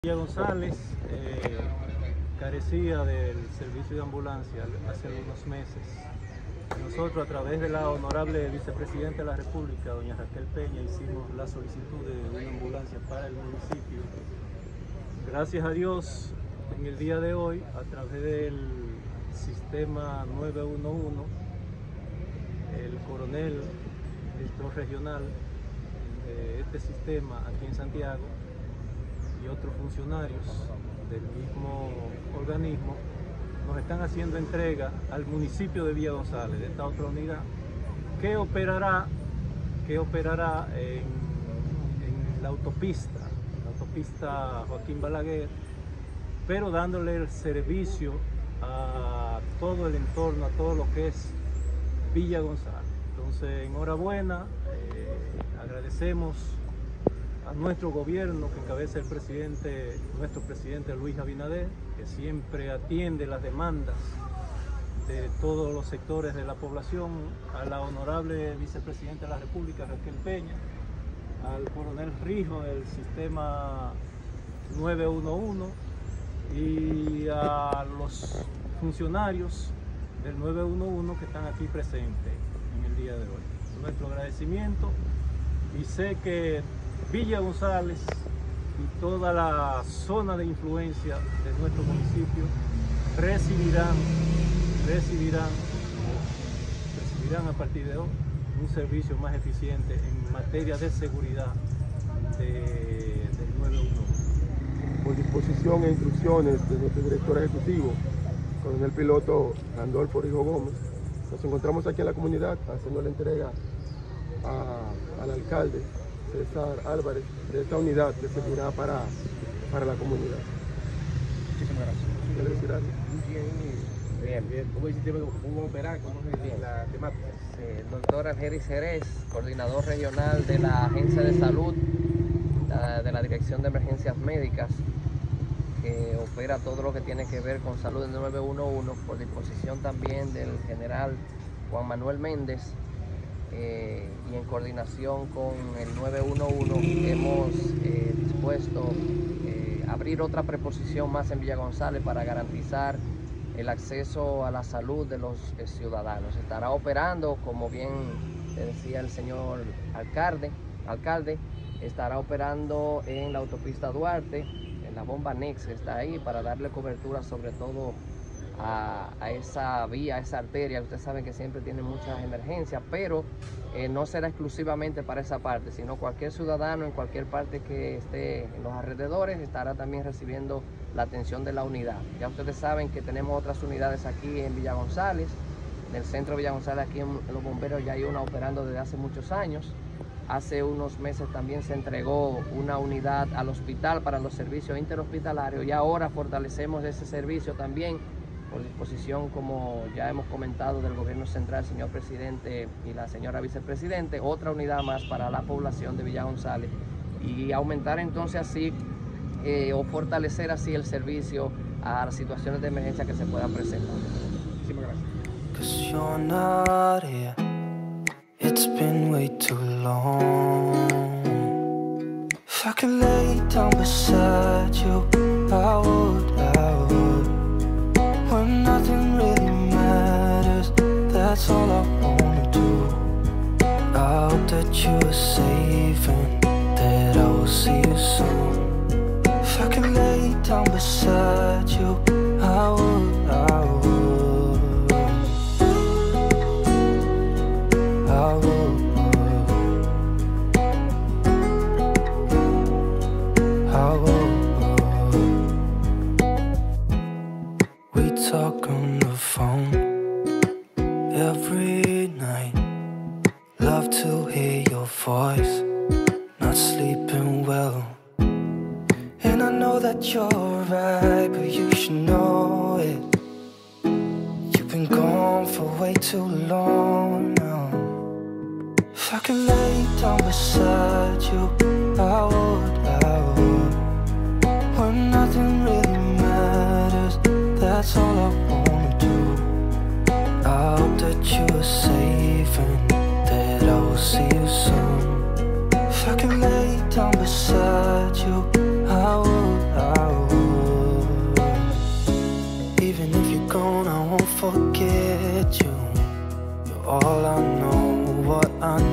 Villa González carecía del servicio de ambulancia hace algunos meses. Nosotros, a través de la honorable vicepresidenta de la República, doña Raquel Peña, hicimos la solicitud de una ambulancia para el municipio. Gracias a Dios, en el día de hoy, a través del sistema 911, el coronel, director regional de este sistema aquí en Santiago, y otros funcionarios del mismo organismo nos están haciendo entrega al municipio de Villa González de esta otra unidad que operará en la autopista Joaquín Balaguer, pero dándole el servicio a todo el entorno, a todo lo que es Villa González. Entonces, enhorabuena, agradecemos a nuestro gobierno que encabeza nuestro presidente Luis Abinader, que siempre atiende las demandas de todos los sectores de la población, a la honorable vicepresidenta de la República, Raquel Peña, al coronel Rijo del sistema 911 y a los funcionarios del 911 que están aquí presentes en el día de hoy. Nuestro agradecimiento, y sé que Villa González y toda la zona de influencia de nuestro municipio recibirán a partir de hoy un servicio más eficiente en materia de seguridad del 911. Por disposición e instrucciones de nuestro director ejecutivo, coronel piloto Randolfo Rijo Gómez, nos encontramos aquí en la comunidad haciendo la entrega al alcalde César Álvarez de esta unidad que servirá para la comunidad. Muchísimas gracias. ¿Quiere decir algo? Bien. ¿Cómo es el sistema? ¿Cómo operar? ¿Cómo es la temática? El doctor Algeris Jerez, coordinador regional de la Agencia de Salud, de la Dirección de Emergencias Médicas, que opera todo lo que tiene que ver con salud en 911, por disposición también del general Juan Manuel Méndez, y en coordinación con el 911 hemos dispuesto abrir otra preposición más en Villa González para garantizar el acceso a la salud de los ciudadanos. Estará operando, como bien le decía el señor alcalde, estará operando en la autopista Duarte, en la bomba Nex que está ahí, para darle cobertura sobre todo a esa vía, a esa arteria. Ustedes saben que siempre tiene muchas emergencias, pero no será exclusivamente para esa parte, sino cualquier ciudadano en cualquier parte que esté en los alrededores estará también recibiendo la atención de la unidad. Ya ustedes saben que tenemos otras unidades aquí en Villa González, en el centro de Villa González, aquí en los bomberos ya hay una operando desde hace muchos años. Hace unos meses también se entregó una unidad al hospital para los servicios interhospitalarios, y ahora fortalecemos ese servicio también por disposición, como ya hemos comentado, del gobierno central, señor presidente y la señora vicepresidente, otra unidad más para la población de Villa González, y aumentar entonces así o fortalecer así el servicio a las situaciones de emergencia que se puedan presentar. Muchísimas gracias. 'Cause you're not here. It's been way too long. If I could lay down beside you, I would. When nothing really matters, that's all I wanna do. I hope that you are safe and that I will see you soon. If I could lay down beside you, I would. We talk on the phone every night. Love to hear your voice. Not sleeping well, and I know that you're right, but you should know it. You've been gone for way too long now. If I could lay down beside you, I would. When nothing really matters, that's all I wanna do. I hope that you are safe and that I will see you soon. If I could lay down beside you, I would. you're gone, I won't forget you. You're all I know, what I